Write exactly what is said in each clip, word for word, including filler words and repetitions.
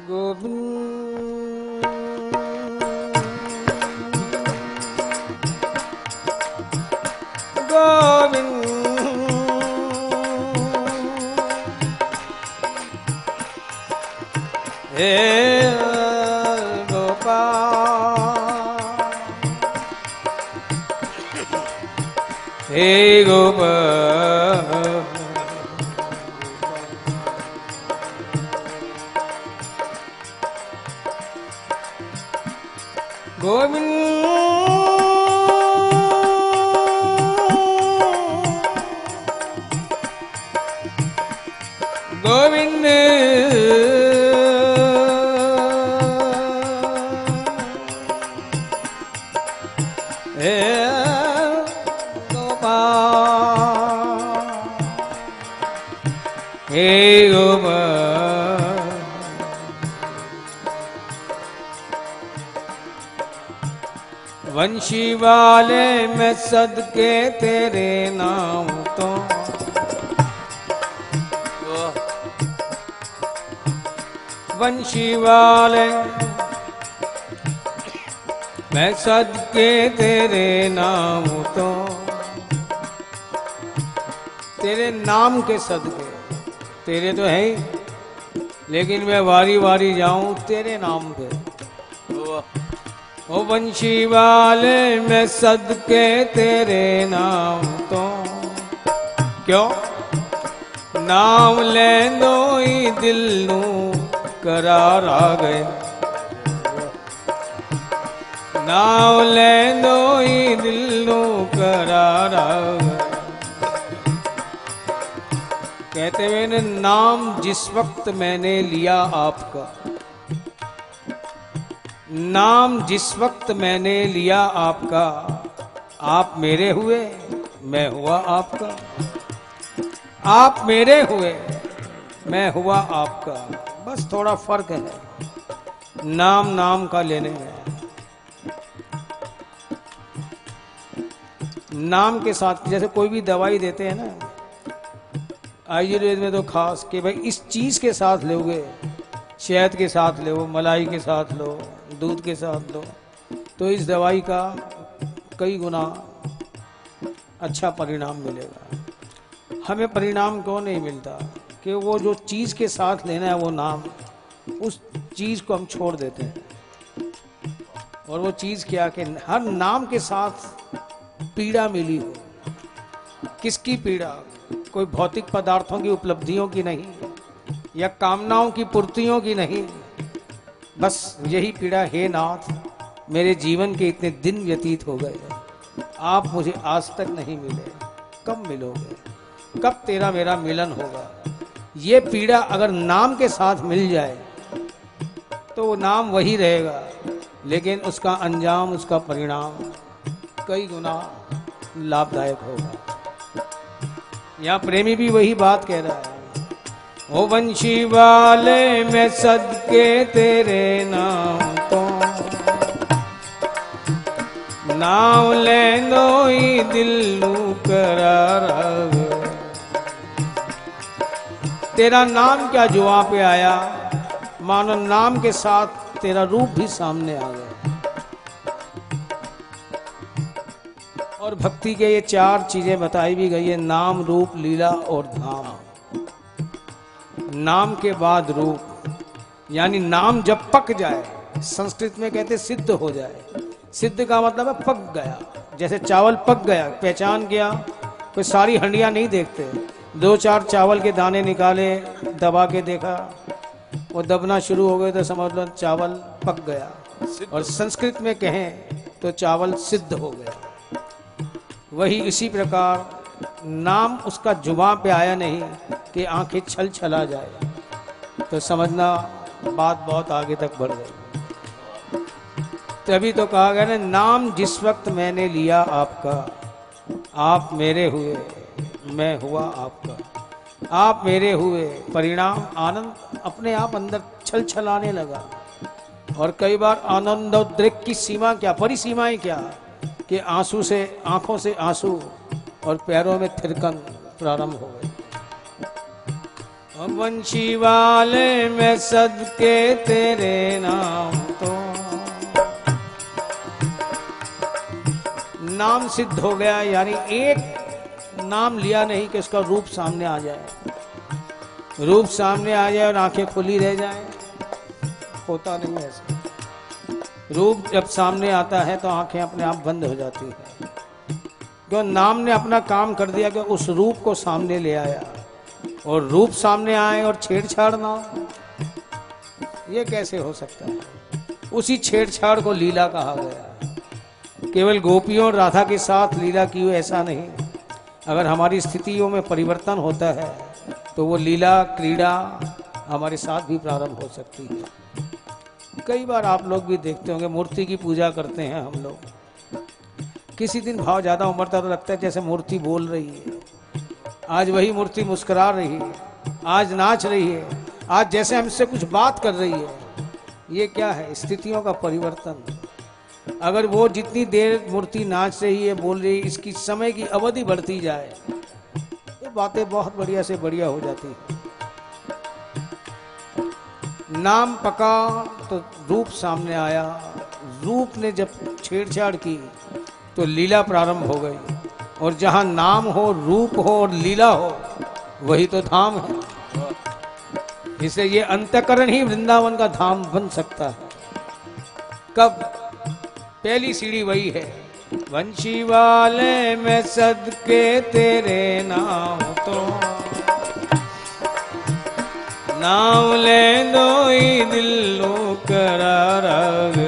गोविंद गोविंद हे गोपाल हे गोपाल गोविंद गोविंद हे गोपाल हे गोपाल वंशी वाले मैं सदके तेरे नाम तो वंशी वाले मैं सदके तेरे नाम तो तेरे नाम के सदके तेरे तो है ही, लेकिन मैं वारी वारी जाऊं तेरे नाम पे। ओ वंशी वाले मैं सदके तेरे नाम तो क्यों नाम लेंदो ही दिल नू करार आ गए नाम लेंदो ही दिल नू करार आ गए। कहते हुए ने नाम जिस वक्त मैंने लिया आपका नाम जिस वक्त मैंने लिया आपका आप मेरे हुए मैं हुआ आपका आप मेरे हुए मैं हुआ आपका। बस थोड़ा फर्क है नाम नाम का लेने में। नाम के साथ जैसे कोई भी दवाई देते हैं ना आयुर्वेद में तो खास कि भाई इस चीज के साथ लोगे शहद के साथ लो मलाई के साथ लो दूध के साथ लो तो इस दवाई का कई गुना अच्छा परिणाम मिलेगा। हमें परिणाम क्यों नहीं मिलता कि वो जो चीज के साथ लेना है वो नाम उस चीज को हम छोड़ देते हैं। और वो चीज क्या कि हर नाम के साथ पीड़ा मिली हो। किसकी पीड़ा? कोई भौतिक पदार्थों की उपलब्धियों की नहीं या कामनाओं की पूर्तियों की नहीं। बस यही पीड़ा, हे नाथ मेरे जीवन के इतने दिन व्यतीत हो गए आप मुझे आज तक नहीं मिले, कब मिलोगे, कब तेरा मेरा मिलन होगा। ये पीड़ा अगर नाम के साथ मिल जाए तो वो नाम वही रहेगा लेकिन उसका अंजाम उसका परिणाम कई गुना लाभदायक होगा। यहाँ प्रेमी भी वही बात कह रहा है, ओ वंशी वाले मैं सदके तेरे नाम तो नाम लेंदो ही दिल नू करार आ गए। तेरा नाम क्या जो वहां पे आया, मानो नाम के साथ तेरा रूप भी सामने आ गया। और भक्ति के ये चार चीजें बताई भी गई है, नाम रूप लीला और धाम। नाम के बाद रूप, यानी नाम जब पक जाए, संस्कृत में कहते सिद्ध हो जाए। सिद्ध का मतलब है पक गया, जैसे चावल पक गया, पहचान गया। कोई सारी हंडियां नहीं देखते, दो चार चावल के दाने निकाले, दबा के देखा, वो दबना शुरू हो गए तो समझ लो चावल पक गया। और संस्कृत में कहें तो चावल सिद्ध हो गया। वही इसी प्रकार नाम उसका जुबां पे आया नहीं कि आंखें छल छला जाए तो समझना बात बहुत आगे तक बढ़ गई। तभी तो कहा गया ना, नाम जिस वक्त मैंने लिया आपका आप मेरे हुए मैं हुआ आपका। आप मेरे हुए परिणाम आनंद अपने आप अंदर छल छलाने लगा। और कई बार आनंदोद्रेक की सीमा क्या, परिसीमाएं क्या, कि आंसू से आंखों से आंसू और पैरों में थिरकन प्रारंभ हो गई। वंशी वाले में सदके तेरे नाम, तो नाम सिद्ध हो गया। यानी एक नाम लिया नहीं कि उसका रूप सामने आ जाए, रूप सामने आ जाए और आंखें खुली रह जाए, होता नहीं ऐसा। रूप जब सामने आता है तो आंखें अपने आप बंद हो जाती है, क्यों? नाम ने अपना काम कर दिया कि उस रूप को सामने ले आया। और रूप सामने आए और छेड़छाड़ ना हो, ये कैसे हो सकता है? उसी छेड़छाड़ को लीला कहा गया। केवल गोपियों और राधा के साथ लीला की हो ऐसा नहीं। अगर हमारी स्थितियों में परिवर्तन होता है तो वो लीला क्रीड़ा हमारे साथ भी प्रारंभ हो सकती है। कई बार आप लोग भी देखते होंगे, मूर्ति की पूजा करते हैं हम लोग, किसी दिन भाव ज्यादा उमड़ता तो लगता है जैसे मूर्ति बोल रही है, आज वही मूर्ति मुस्कुरा रही है, आज नाच रही है, आज जैसे हमसे कुछ बात कर रही है। ये क्या है? स्थितियों का परिवर्तन। अगर वो जितनी देर मूर्ति नाच रही है, बोल रही है, इसकी समय की अवधि बढ़ती जाए तो बातें बहुत बढ़िया से बढ़िया हो जाती है। नाम पका तो रूप सामने आया, रूप ने जब छेड़छाड़ की तो लीला प्रारंभ हो गई। और जहां नाम हो, रूप हो और लीला हो, वही तो धाम है। इसलिए ये अंतःकरण ही वृंदावन का धाम बन सकता है। कब? पहली सीढ़ी वही है, वंशी वाले में सदके तेरे नाम, तो नाम ले दो ही दिलो करार,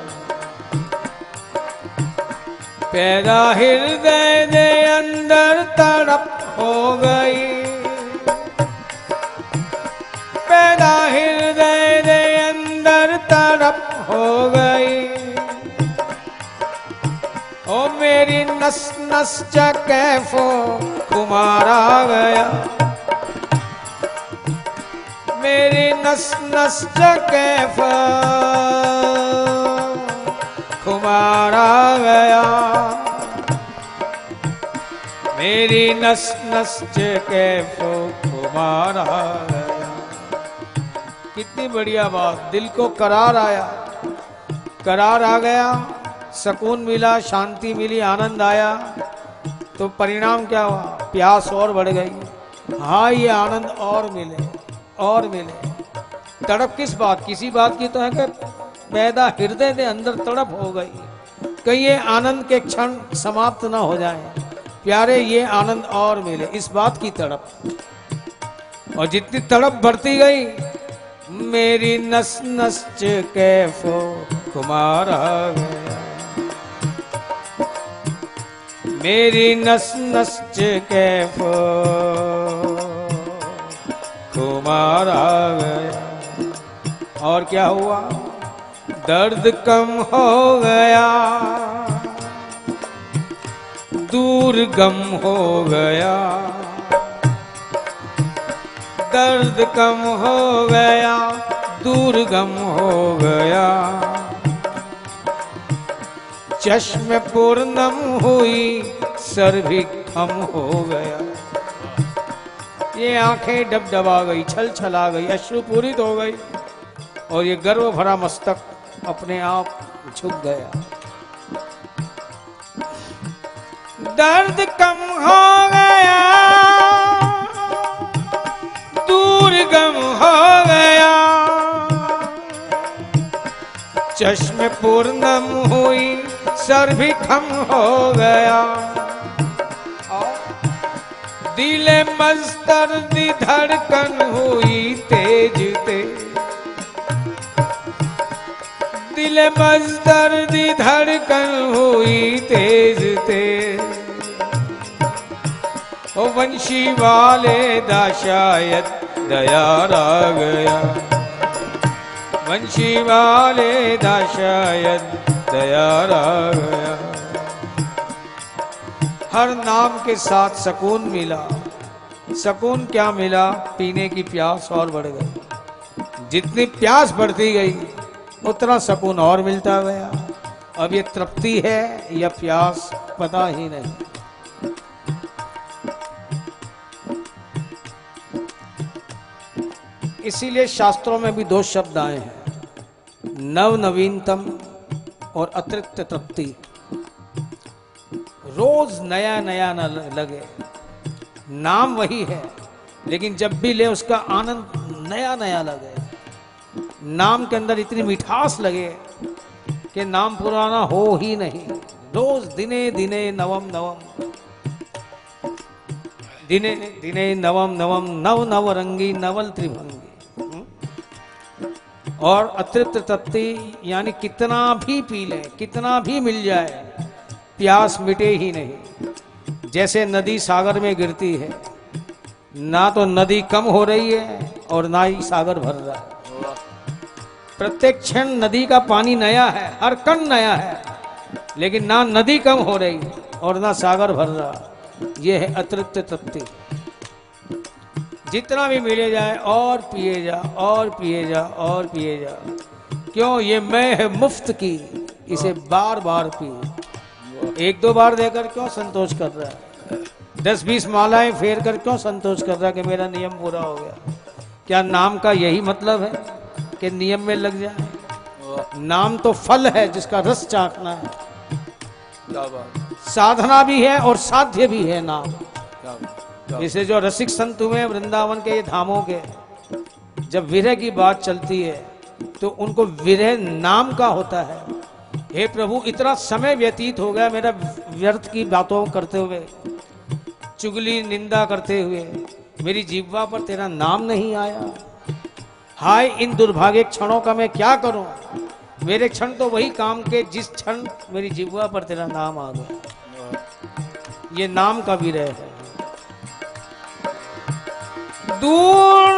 पैदा हृदय दे अंदर तड़प हो गई, पैदा हृदय दे अंदर तड़प हो गई। ओ मेरी नस नस च कैफो खुमार आ गया, मेरी नस नस च कैफो खुमार आ गया, मेरी नस नस च कैफो खुमार आ गया। कितनी बढ़िया बात, दिल को करार आया, करार आ गया, सुकून मिला, शांति मिली, आनंद आया। तो परिणाम क्या हुआ? प्यास और बढ़ गई। हाँ, ये आनंद और मिले और मिले। तड़प किस बात? किसी बात की तो है कि पैदा हृदय के अंदर तड़प हो गई, कहीं ये आनंद के क्षण समाप्त ना हो जाए, प्यारे ये आनंद और मिले, इस बात की तड़प। और जितनी तड़प बढ़ती गई, मेरी नस नस च कैफो खुमार आ गया, मेरी नस नस च कैफो खुमार आ गया। और क्या हुआ? दर्द कम हो गया, दूर गम हो गया, दर्द कम हो गया, दूर गम हो गया, चश्म पूर्णम हुई, सर भी खम हो गया। ये आंखें डबडबा गई, छल छला गई, अश्रुपूरित हो गई, और ये गर्व भरा मस्तक अपने आप झुक गया। दर्द कम हो गया, दूर गम हो गया, चश्म पूर्णम हुई, सर भी खम हो गया, दिले मस्तर दी धड़कन हुई तेज तेज, दिले मस्तर दी धड़कन हुई तेज तेज। ओ वंशी वाले दा शायद दयार आ गया, वंशी वाले दा शायद दयार आ गया। हर नाम के साथ सुकून मिला। सुकून क्या मिला? पीने की प्यास और बढ़ गई। जितनी प्यास बढ़ती गई उतना सुकून और मिलता गया। अब ये तृप्ति है या प्यास पता ही नहीं। इसीलिए शास्त्रों में भी दो शब्द आए हैं, नव नवीनतम और अतिरिक्त तृप्ति। रोज नया नया न लगे, नाम वही है लेकिन जब भी ले उसका आनंद नया नया लगे। नाम के अंदर इतनी मिठास लगे कि नाम पुराना हो ही नहीं। रोज दिने दिने नवम नवम, दिने दिने नवम नवम, नव नव रंगी नवल त्रिभंगी। और अतृप्त तृप्ति यानी कितना भी पी ले, कितना भी मिल जाए, प्यास मिटे ही नहीं। जैसे नदी सागर में गिरती है, ना तो नदी कम हो रही है और ना ही सागर भर रहा है। प्रत्येक क्षण नदी का पानी नया है, हर कण नया है, लेकिन ना नदी कम हो रही और ना सागर भर रहा। यह है अतृप्त तृप्ति। जितना भी मिले जाए और पिए जा, और पिए जा, और पिए जा। क्यों? ये मैं है मुफ्त की, इसे बार बार पी। एक दो बार देकर क्यों संतोष कर रहा है? दस बीस मालाएं फेर कर क्यों संतोष कर रहा है कि मेरा नियम पूरा हो गया? क्या नाम का यही मतलब है कि नियम में लग जाए? नाम तो फल है जिसका रस चाखना है। साधना भी है और साध्य भी है नाम। इसे जो रसिक संत हुए वृंदावन के ये धामों के, जब विरह की बात चलती है तो उनको विरह नाम का होता है। हे प्रभु, इतना समय व्यतीत हो गया मेरा व्यर्थ की बातों करते हुए, चुगली निंदा करते हुए, मेरी जिह्वा पर तेरा नाम नहीं आया। हाय इन दुर्भाग्य क्षणों का मैं क्या करूं? मेरे क्षण तो वही काम के जिस क्षण मेरी जिह्वा पर तेरा नाम आ गया। ये नाम का विरह है। दूर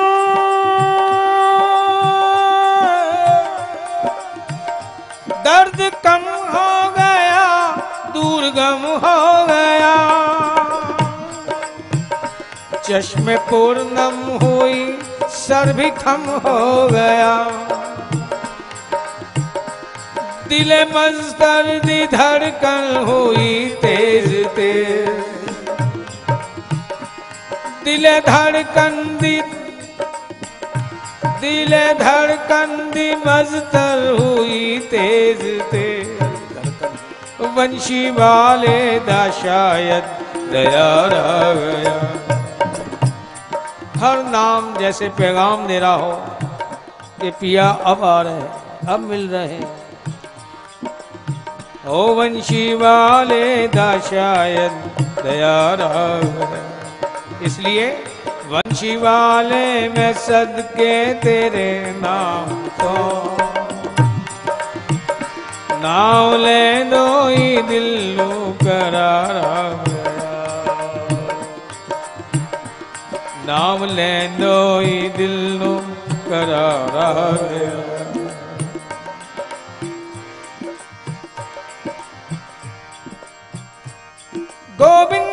दर्द कम हो गया, दूर गम हो गया, चश्मे पूर्णम हुई, सर भी थम हो गया, दिले मस्तर दी धड़कन हुई तेज तेज, दिले धड़कन दी दिले धड़कन दी मस्तर हुई तेज तेज, वंशी वाले दा शायद दया आ गया। हर नाम जैसे पैगाम दे रहा हो कि पिया अब आ रहे हैं, अब मिल रहे हैं। ओ वंशी वाले दा शायद दया आ गया। इसलिए वंशी वाले में सदके तेरे नाम को, नाम ले दो ही दिल करार आ गया, नाम ले दो ही दिल करार आ गया। गोविंद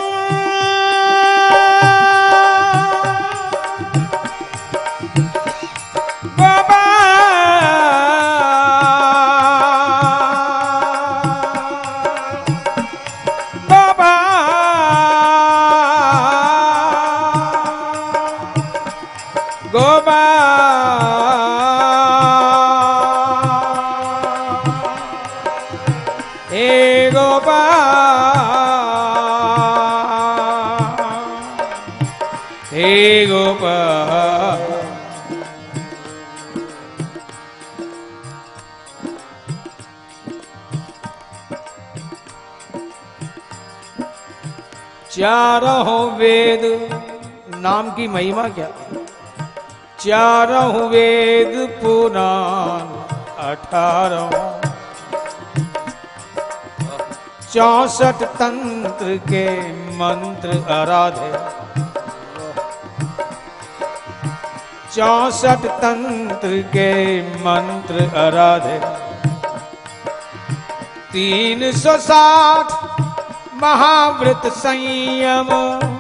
चारों वेद, नाम की महिमा क्या? चारों वेद पुराण अठारह, चौसठ तंत्र के मंत्र आराधे, चौसठ तंत्र के मंत्र आराधे, तीन सौ साठ महाव्रत संयम,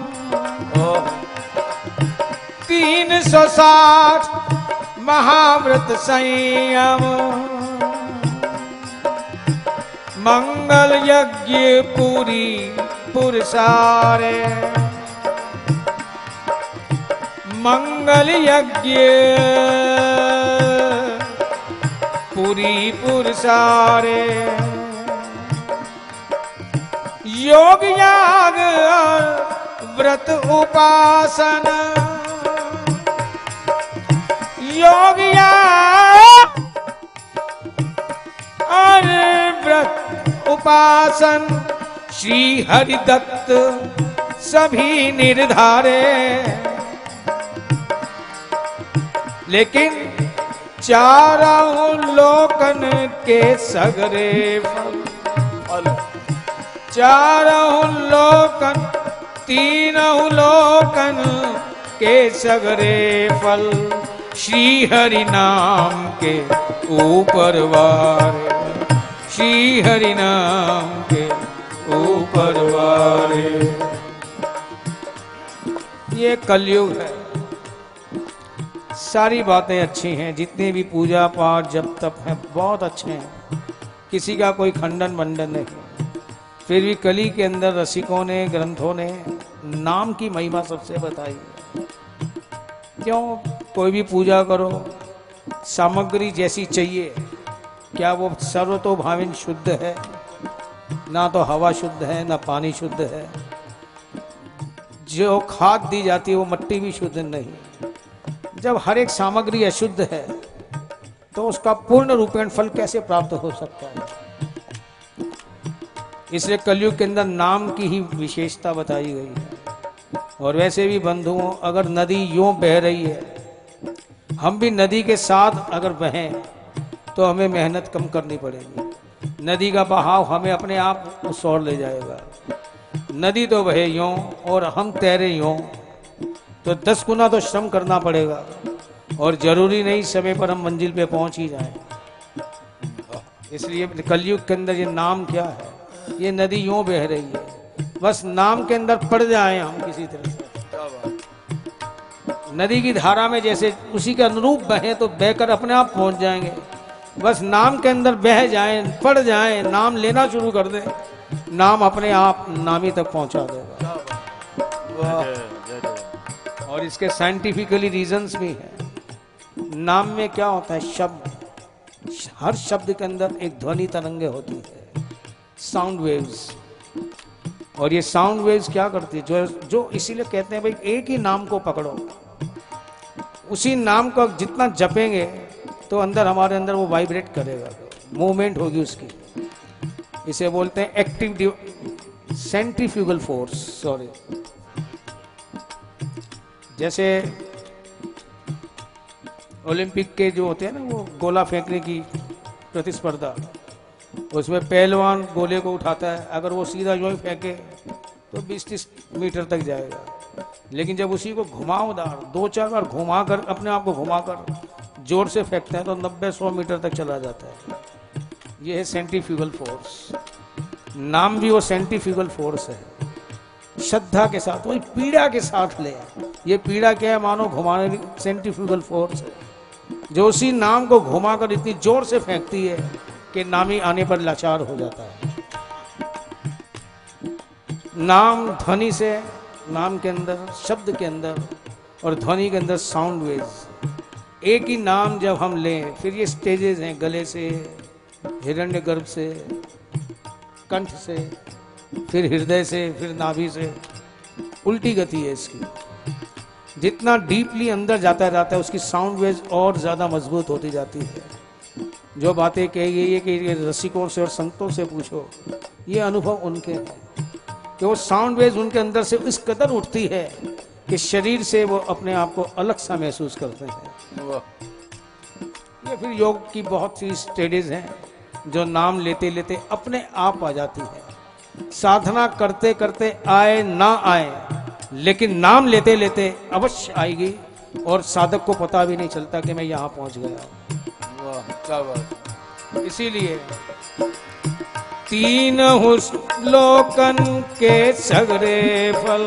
तीन सौ साठ महाव्रत संयम, मंगल यज्ञ पूरी पुरसारे, मंगल यज्ञ पुरी पुरसारे, योग याग व्रत उपासन, योग याग और व्रत उपासन, श्री हरिदत्त सभी निर्धारे। लेकिन चारों लोकन के सगरे फल, चारों लोकन तीनों लोकन के सगरे फल, श्री हरि नाम के ऊपर वारे, श्री हरि नाम के ऊपर वारे। ये कलयुग है। सारी बातें अच्छी हैं, जितने भी पूजा पाठ जप तप हैं बहुत अच्छे हैं, किसी का कोई खंडन मंडन नहीं। फिर भी कली के अंदर रसिकों ने, ग्रंथों ने नाम की महिमा सबसे बताई। क्यों? कोई भी पूजा करो, सामग्री जैसी चाहिए, क्या वो सर्वतोभाविन शुद्ध है? ना तो हवा शुद्ध है, ना पानी शुद्ध है। जो खाद दी जाती है वो मट्टी भी शुद्ध नहीं। जब हर एक सामग्री अशुद्ध है तो उसका पूर्ण रूपेण फल कैसे प्राप्त हो सकता है? इसलिए कलयुग के अंदर नाम की ही विशेषता बताई गई है। और वैसे भी बंधुओं, अगर नदी यूं बह रही है, हम भी नदी के साथ अगर बहें तो हमें मेहनत कम करनी पड़ेगी। नदी का बहाव हमें अपने आप उस ओर ले जाएगा। नदी तो बहे यूं और हम तैरे यूं, तो दस गुना तो श्रम करना पड़ेगा और जरूरी नहीं समय पर हम मंजिल पे पहुंच ही जाएं। इसलिए कलयुग के अंदर ये नाम क्या है? ये नदी यूं बह रही है, बस नाम के अंदर पड़ जाएं हम किसी तरह से। नदी की धारा में जैसे उसी के अनुरूप बहें तो बहकर अपने आप पहुंच जाएंगे। बस नाम के अंदर बह जाएं, पड़ जाएं, नाम लेना शुरू कर दें, नाम अपने आप नामी तक पहुंचा देगा। और इसके साइंटिफिकली रीजंस भी हैं। नाम में क्या होता है? शब्द, हर शब्द के अंदर एक ध्वनि तरंगे होती है, साउंड वेव्स। और ये साउंड वेव्स क्या करती है? जो जो इसीलिए कहते हैं भाई एक ही नाम को पकड़ो, उसी नाम को जितना जपेंगे तो अंदर हमारे अंदर वो वाइब्रेट करेगा, मूवमेंट होगी उसकी। इसे बोलते हैं एक्टिव सेंट्रीफ्यूगल फोर्स। सॉरी, जैसे ओलंपिक के जो होते हैं ना, वो गोला फेंकने की प्रतिस्पर्धा, उसमें पहलवान गोले को उठाता है, अगर वो सीधा यूं ही फेंके तो बीस तीस मीटर तक जाएगा। लेकिन जब उसी को घुमावदार दो चार बार घुमाकर, अपने आप को घुमाकर जोर से फेंकते हैं तो नब्बे सौ मीटर तक चला जाता है। ये है सेंट्रीफ्यूगल फोर्स। नाम भी वो सेंट्रीफ्यूगल फोर्स है। श्रद्धा के साथ, वही पीड़ा के साथ ले। ये पीड़ा क्या है? मानो घुमाने की सेंट्रीफ्यूगल फोर्स है, जो उसी नाम को घुमाकर इतनी जोर से फेंकती है कि नामी आने पर लाचार हो जाता है। नाम ध्वनि से, नाम के अंदर, शब्द के अंदर और ध्वनि के अंदर साउंड वेव्स। एक ही नाम जब हम लें, फिर ये स्टेजेस हैं, गले से, हिरण्यगर्भ से, कंठ से, फिर हृदय से, फिर नाभि से। उल्टी गति है इसकी। जितना डीपली अंदर जाता जाता है उसकी साउंड वेव्स और ज्यादा मजबूत होती जाती है। जो बातें कही गई है कि रसिकों से और संतों से पूछो, ये अनुभव उनके हैं कि वो साउंड वेव्स उनके अंदर से इस कदर उठती है कि शरीर से वो अपने आप को अलग सा महसूस करते हैं। ये फिर योग की बहुत सी स्टेजेस हैं जो नाम लेते लेते अपने आप आ जाती है। साधना करते करते आए ना आए, लेकिन नाम लेते लेते अवश्य आएगी और साधक को पता भी नहीं चलता कि मैं यहाँ पहुँच गया। वाह, क्या बात। इसीलिए तीन लोकन के सगरे फल,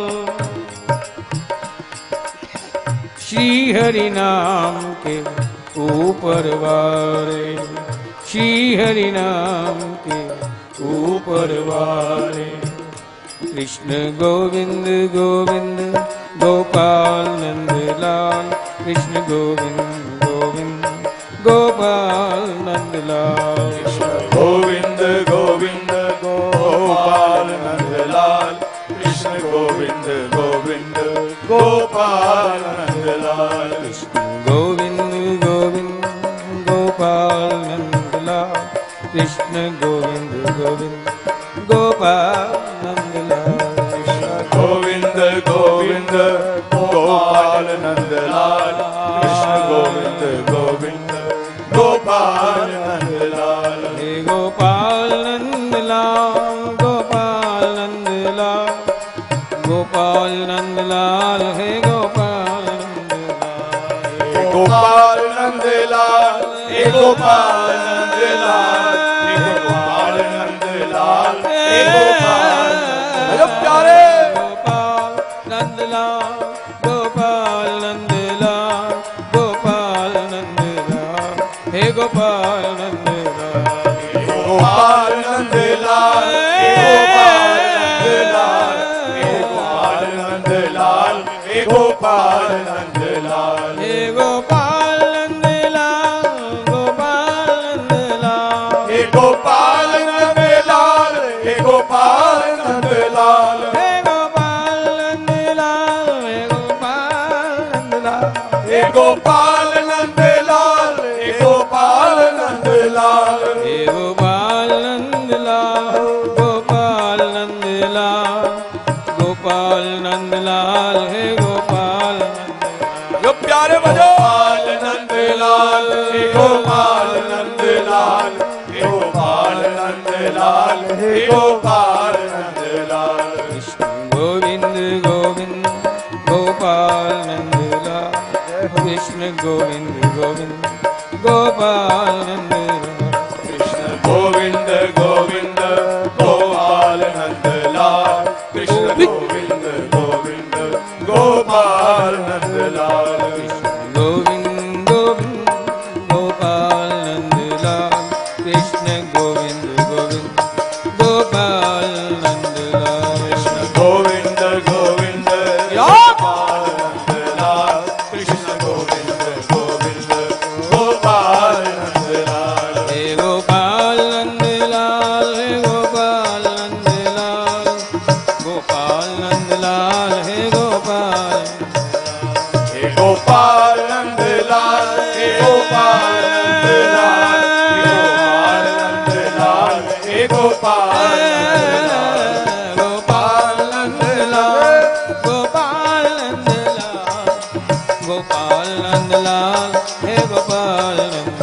श्री हरि नाम के ऊपर वारे, श्री हरि नाम के ऊपर वारे। कृष्ण गोविंद गोविंद गोपाल नंदलाल, कृष्ण गोविंद गोविंद गोपाल नंदलाल, गोविंद गोविंद गोपाल नंदलाल, कृष्ण गोविंद गोविंद गोपाल नंदलाल, गोविंद गोविंद गोपाल नंदलाल, कृष्ण गोविंद गोविंद गोपाल नंदलाल, गोविंद गोविंद गोपाल नंदलाल, कृष्ण गोविंद गोविंद गोपाल नंदलाल, हे गोपाल नंदलाल गोपाल नंदलाल, गोपाल नंदलाल हे गोपाल नंदलाल, गोपाल नंदलाल हे गोपाल नंदलाल, हे गोपाल नंदलाल हे गोपाल, अरे प्यारे गोपाल नंदलाल गोपाल नंदलाल, गोपाल नंदलाल हे गोपाल नंदलाल, गोपाल नंदलाल हे गोपाल नंदलाल, हे गोपाल नंदलाल हे गोपाल नंदलाल, हे गोपाल नंदलाल गोपाल नंदलाल, हे गोपाल नंदलाल हे गोपाल नंदलाल, हे गोपाल नंदलाल हे गोपाल नंदलाल, हे गोपाल नंदलाल हे गोपाल नंदलाल, गोपाल नंदलाल गोपाल नंदलाल गोपाल नंदलाल हे गोपाल नंदलाल, जो प्यारे बजो गोपाल नंदलाल हे गोपाल नंदलाल, हे गोपाल नंदलाल हे गोपाल नंदलाल, कृष्ण गोविंद गोविंद गोपाल नंदलाल, कृष्ण गोविंद गोविंद गोपाल नंदलाल, कृष्ण गोविंद गोविंद गोपाल नंदलाल, कृष्ण गोविंद गोविंद गोपाल नंदलाल, गोविंद गोविंद गोपाल नंदलाल, कृष्ण गोविंद गोविंद गोपाल नंदलाल, गोविंद गोविंद गोपाल नंदलाल, कृष्ण गोविंद गोविंद गोपाल नंदलाल, हे गोपाल नंदलाल हे गोपाल नंदलाल, गोपाल नंदलाल हे गोपाल, हे गोपाल नंदलाल हे गोपाल नंदलाल, हे गोपाल नंदलाल हे गोपाल नंदलाल, गोपाल नंदलाल गोपाल नंदलाल गोपाल नंदलाल हे गोपाल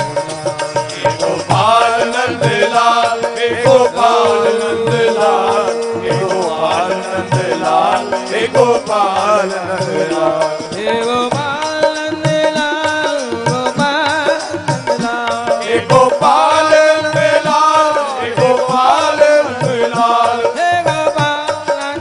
नंदलाल, हे गोपाल नंदलाल हे गोपाल नंदलाल हे गोपाल नंदलाल, हे गोपाल नंदलाल गोपाल नंदलाल, हे गोपाल नंदलाल हे गोपाल नंदलाल, हे गोपाल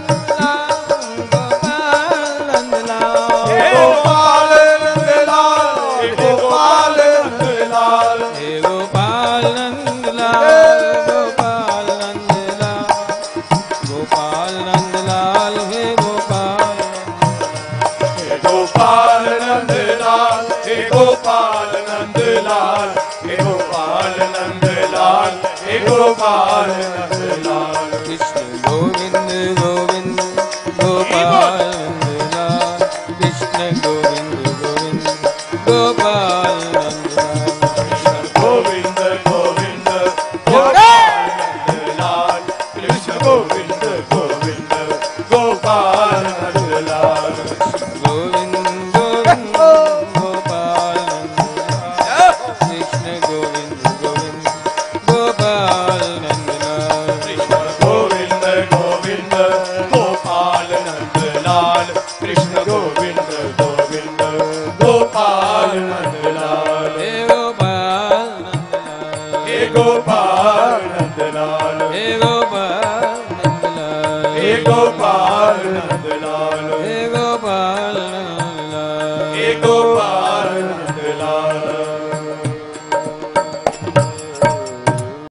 नंदलाल गोपाल नंदलाल, हे गोपाल नंदलाल हे गोपाल नंदलाल, हे गोपाल नंदलाल गोपाल नंदलाल, गोपाल नंदलाल हे गोपाल, हे गोपाल नंदलाल हे गोपाल नंदलाल, हे गोपाल नंदलाल हे गोपाल नंदलाल, कृष्ण गोविंद गोविंद गोपाल नंदलाल, कृष्ण गोविंद गोविंद गोपाल नंदलाल, गोविंद गोविंद गोपाल नंदलाल, कृष्ण गोविंद गोविंद गोपाल नंदलाल, गोविंद गोविंद गोपाल नंदलाल, कृष्ण गोविंद गोविंद गोपाल नंदलाल, गोविंद गोविंद गोपाल नंदलाल, कृष्ण गोविंद गोविंद गोपाल नंदलाल, हे गोपाल नंदलाल, हे गोपाल नंदलाल, हे गोपाल नंदलाल, हे गोपाल नंदलाल, हे गोपाल नंदलाल, हे गोपाल